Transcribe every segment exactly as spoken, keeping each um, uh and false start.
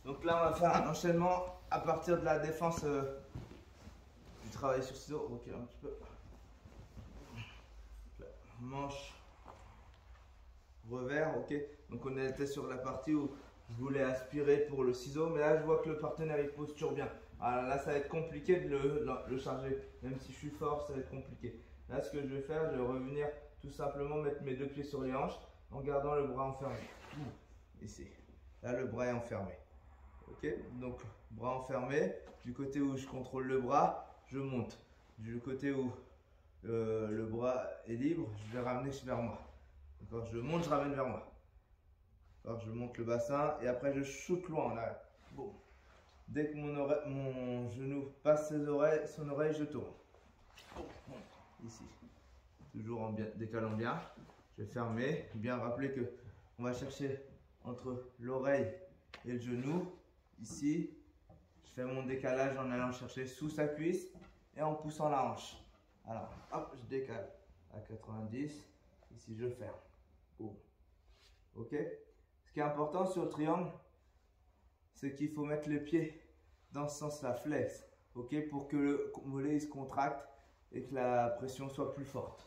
Donc là, on va faire un enchaînement à partir de la défense euh, du travail sur ciseaux. Ok, un petit peu. Manche, revers, ok. Donc on était sur la partie où je voulais aspirer pour le ciseau, mais là je vois que le partenaire il posture bien. Alors là, ça va être compliqué de le, le charger, même si je suis fort, ça va être compliqué. Là, ce que je vais faire, je vais revenir tout simplement mettre mes deux pieds sur les hanches en gardant le bras enfermé. Ici, là le bras est enfermé. Ok, donc bras enfermé. Du côté où je contrôle le bras, je monte. Du côté où euh, le bras est libre, je vais ramener vers moi. D'accord, je monte, je ramène vers moi. Alors je monte le bassin et après je shoot loin là. Bon. Dès que mon, oreille, mon genou passe ses oreilles, son oreille, je tourne. Ici. Toujours en bien, décalant bien. Je vais fermer. Bien rappeler que on va chercher entre l'oreille et le genou. Ici. Je fais mon décalage en allant chercher sous sa cuisse et en poussant la hanche. Alors, hop, je décale à quatre-vingt-dix. Ici, je ferme. Boum. Ok. Ce qui est important sur le triangle, c'est qu'il faut mettre les pieds dans ce sens-là, flex, ok, pour que le mollet il se contracte et que la pression soit plus forte.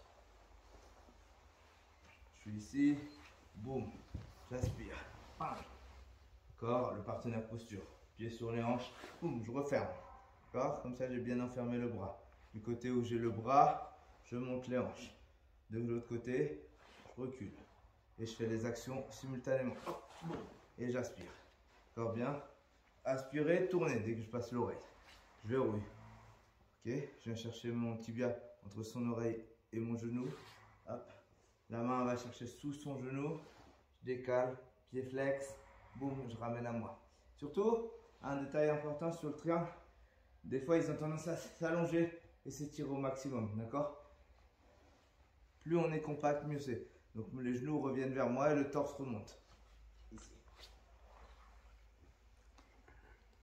Je suis ici, boum, j'aspire. D'accord, le partenaire posture, pied sur les hanches, boum, je referme. D'accord, comme ça j'ai bien enfermé le bras. Du côté où j'ai le bras, je monte les hanches. De l'autre côté, je recule. Et je fais les actions simultanément. Et j'aspire. Encore bien. Aspirer, tourner dès que je passe l'oreille. Je verrouille. Ok. Je viens chercher mon tibia entre son oreille et mon genou. Hop. La main va chercher sous son genou. Je décale. Pied flex. Boum. Je ramène à moi. Surtout, un détail important sur le triangle. Des fois, ils ont tendance à s'allonger et s'étirer au maximum. D'accord? Plus on est compact, mieux c'est. Donc les genoux reviennent vers moi et le torse remonte.